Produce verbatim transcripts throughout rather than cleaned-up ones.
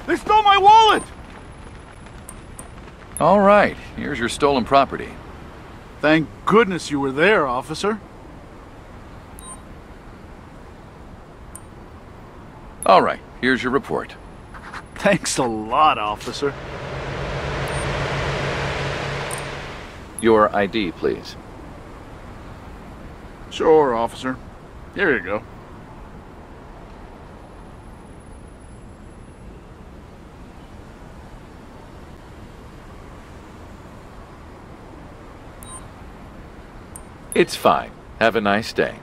They stole my wallet! All right, here's your stolen property. Thank goodness you were there, officer. All right, here's your report. Thanks a lot, officer. Your I D, please. Sure, officer. Here you go. It's fine. Have a nice day.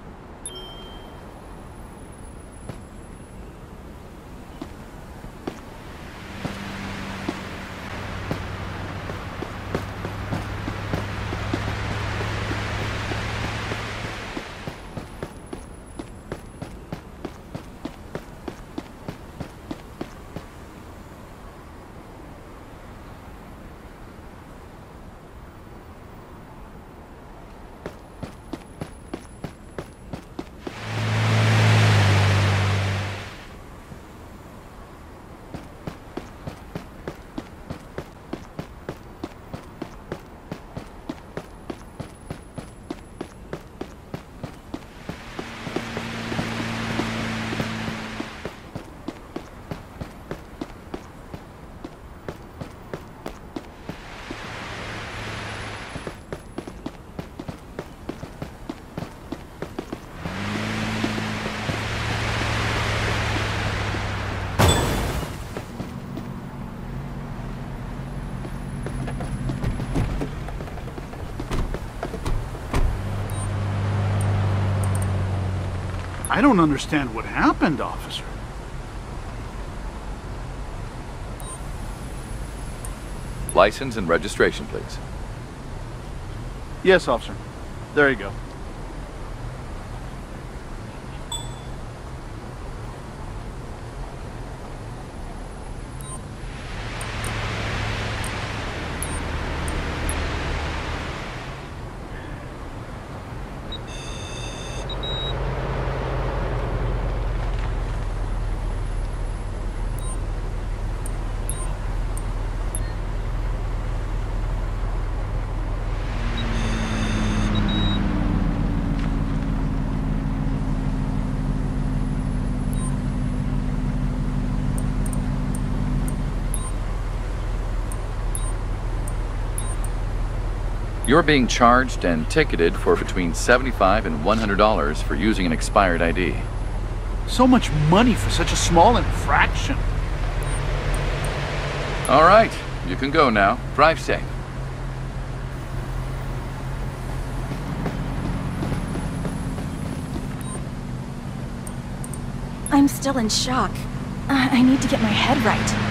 I don't understand what happened, officer. License and registration, please. Yes, officer. There you go. You're being charged and ticketed for between seventy-five dollars and one hundred dollars for using an expired I D. So much money for such a small infraction. All right, you can go now. Drive safe. I'm still in shock. Uh, I need to get my head right.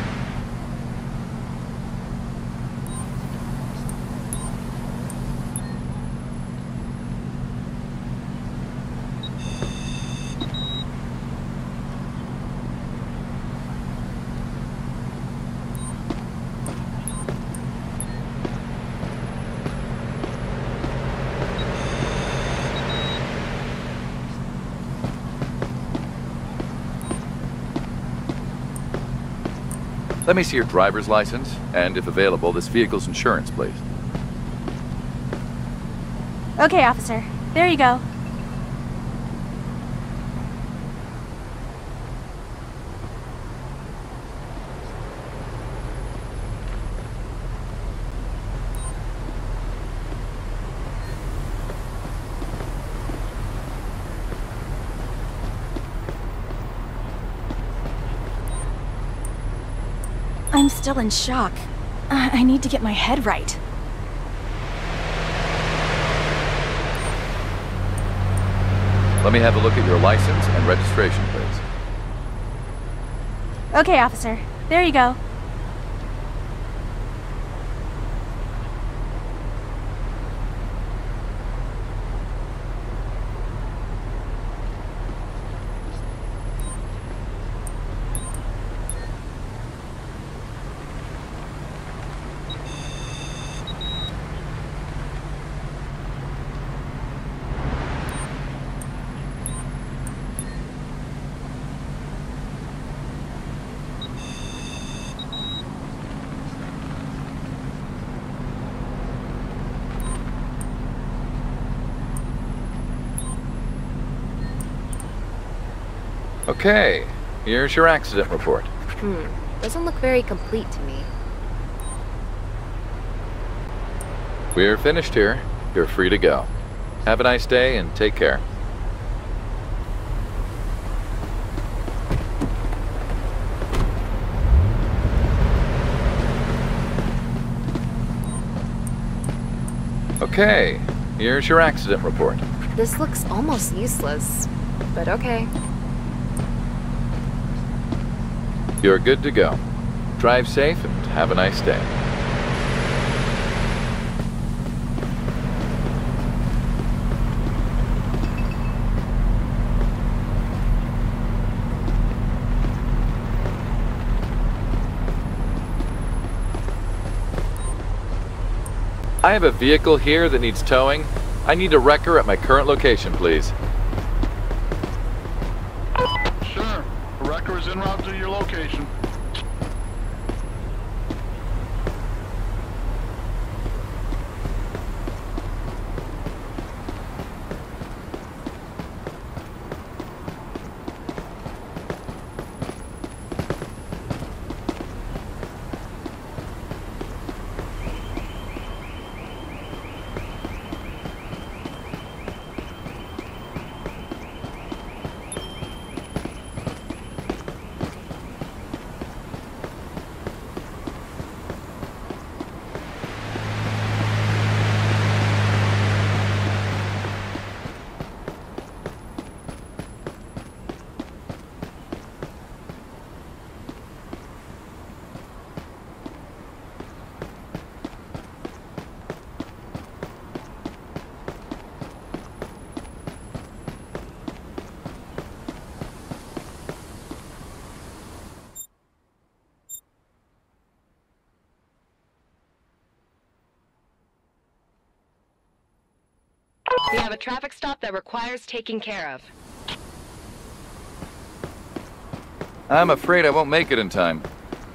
Let me see your driver's license, and if available, this vehicle's insurance, please. Okay, officer. There you go. I'm still in shock. Uh, I need to get my head right. Let me have a look at your license and registration, please. Okay, officer. There you go. Okay, here's your accident report. Hmm, doesn't look very complete to me. We're finished here. You're free to go. Have a nice day and take care. Okay, here's your accident report. This looks almost useless, but okay. You're good to go. Drive safe and have a nice day. I have a vehicle here that needs towing. I need a wrecker at my current location, please. Sure. The wrecker is en route to your location. We have a traffic stop that requires taking care of. I'm afraid I won't make it in time.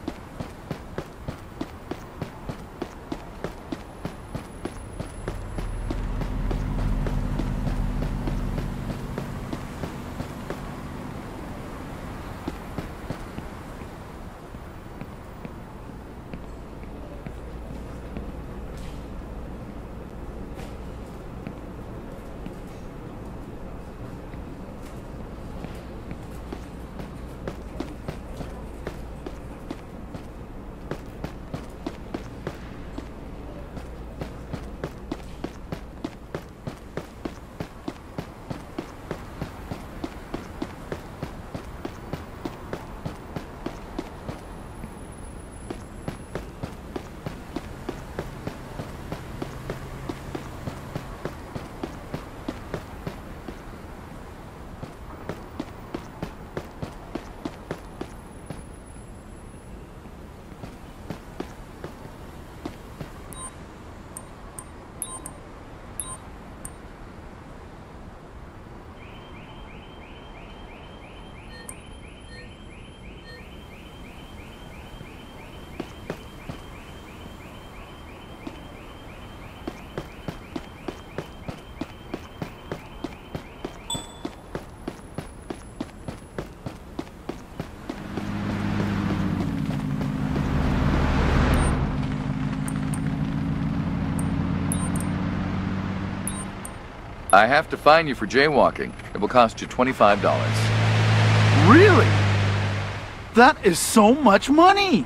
I have to fine you for jaywalking. It will cost you twenty-five dollars. Really? That is so much money!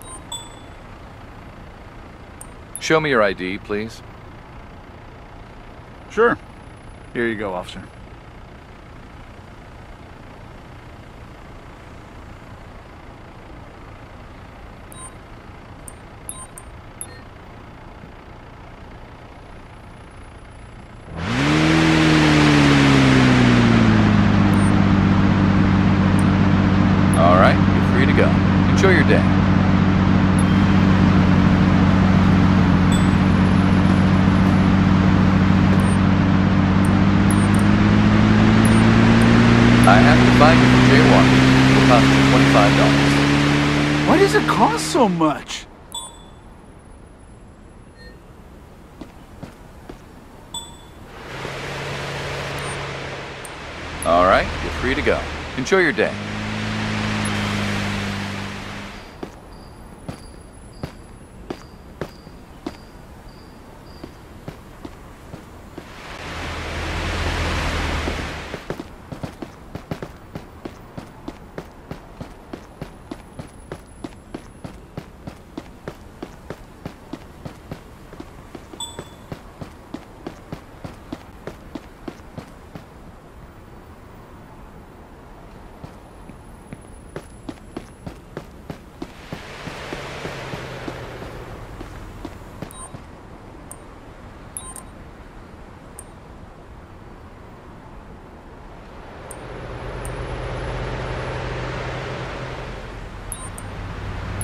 Show me your I D, please. Sure. Here you go, officer. All right, you're free to go. Enjoy your day. I have to fine you for jaywalking. It will cost you twenty-five dollars. Why does it cost so much? All right, you're free to go. Enjoy your day.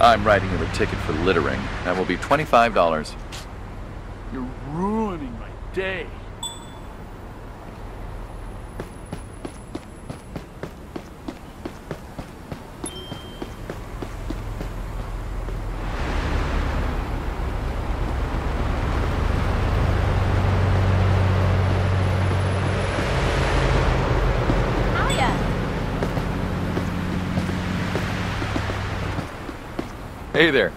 I'm writing you a ticket for littering. That will be twenty-five dollars. You're ruining my day. Hey there.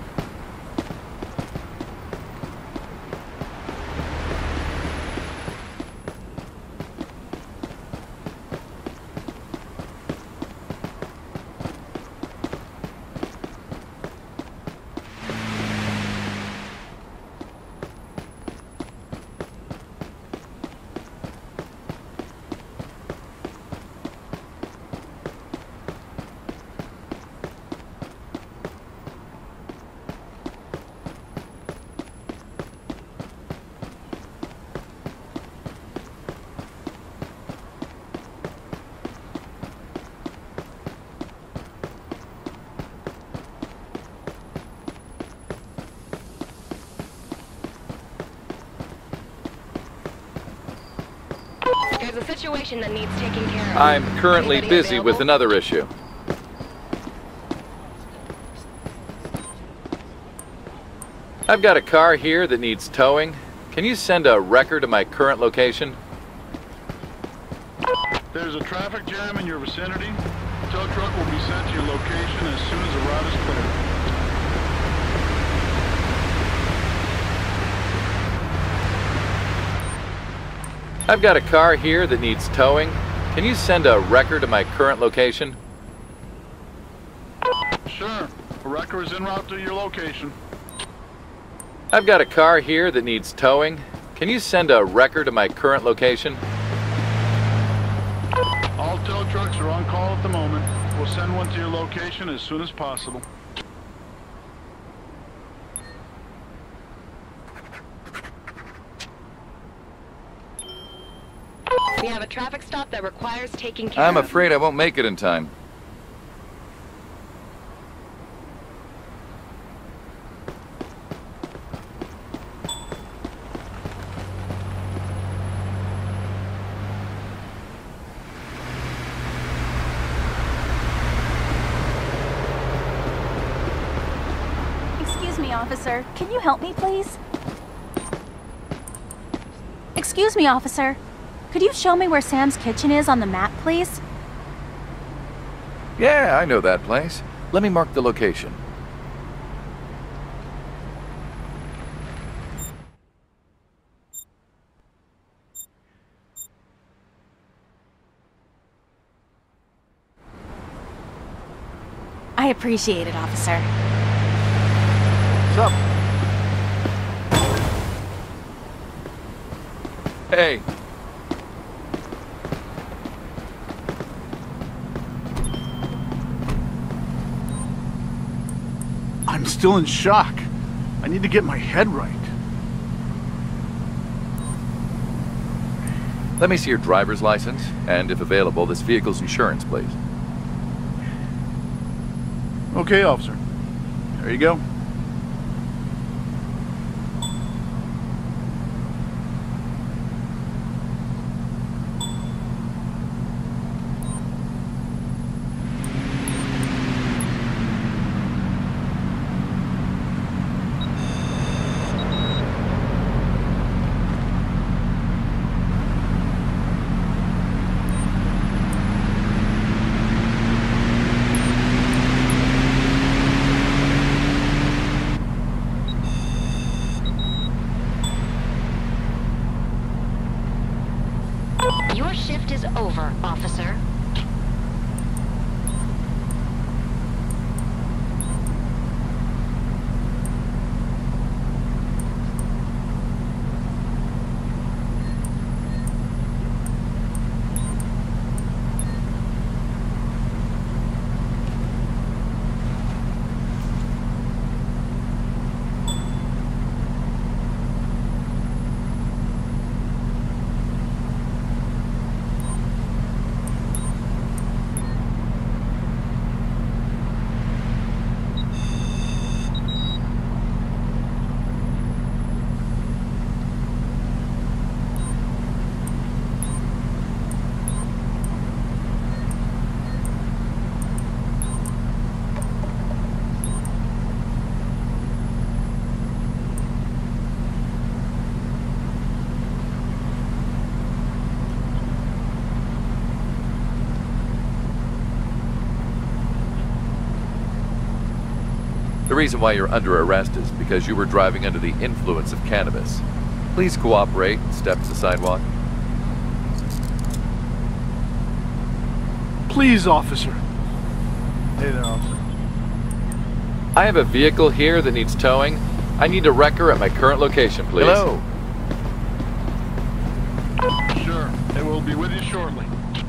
There's a situation that needs taking care of. I'm currently Anybody busy available? with another issue. I've got a car here that needs towing. Can you send a wrecker to my current location? There's a traffic jam in your vicinity. A tow truck will be sent to your location as soon as the route is clear. I've got a car here that needs towing. Can you send a wrecker to my current location? Sure. A wrecker is en route to your location. I've got a car here that needs towing. Can you send a wrecker to my current location? All tow trucks are on call at the moment. We'll send one to your location as soon as possible. We have a traffic stop that requires taking care I'm of. afraid I won't make it in time. Excuse me, officer. Can you help me, please? Excuse me, officer. Could you show me where Sam's Kitchen is on the map, please? Yeah, I know that place. Let me mark the location. I appreciate it, officer. What's up? Hey. I'm still in shock. I need to get my head right. Let me see your driver's license, and if available, this vehicle's insurance, please. Okay, officer. There you go. The reason why you're under arrest is because you were driving under the influence of cannabis. Please cooperate and step to the sidewalk. Please, officer. Hey there, officer. I have a vehicle here that needs towing. I need a wrecker at my current location, please. Hello. Sure. They will be with you shortly.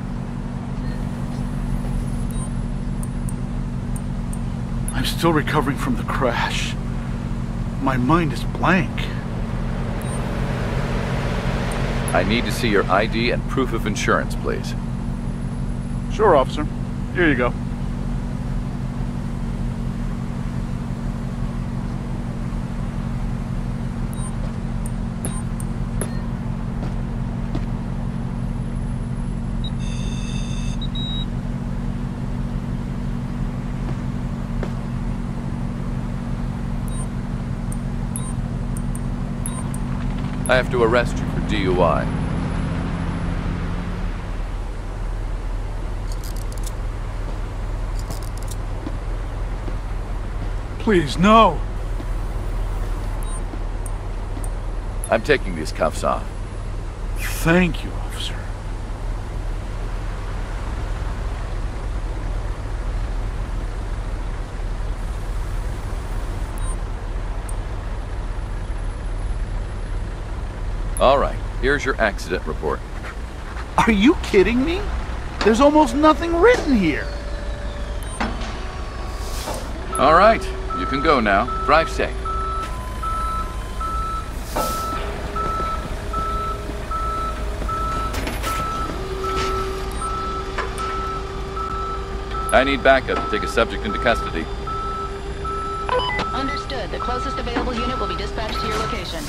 I'm still recovering from the crash. My mind is blank. I need to see your I D and proof of insurance, please. Sure, officer. Here you go. I have to arrest you for D U I. Please, no. I'm taking these cuffs off. Thank you, officer. All right, here's your accident report. Are you kidding me? There's almost nothing written here. All right, you can go now. Drive safe. I need backup to take a subject into custody. Understood. The closest available unit will be dispatched to your location.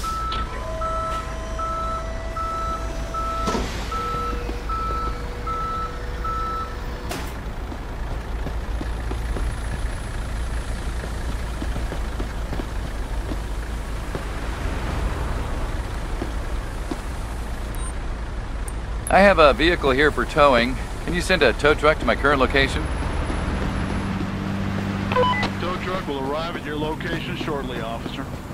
I have a vehicle here for towing. Can you send a tow truck to my current location? Tow truck will arrive at your location shortly, officer.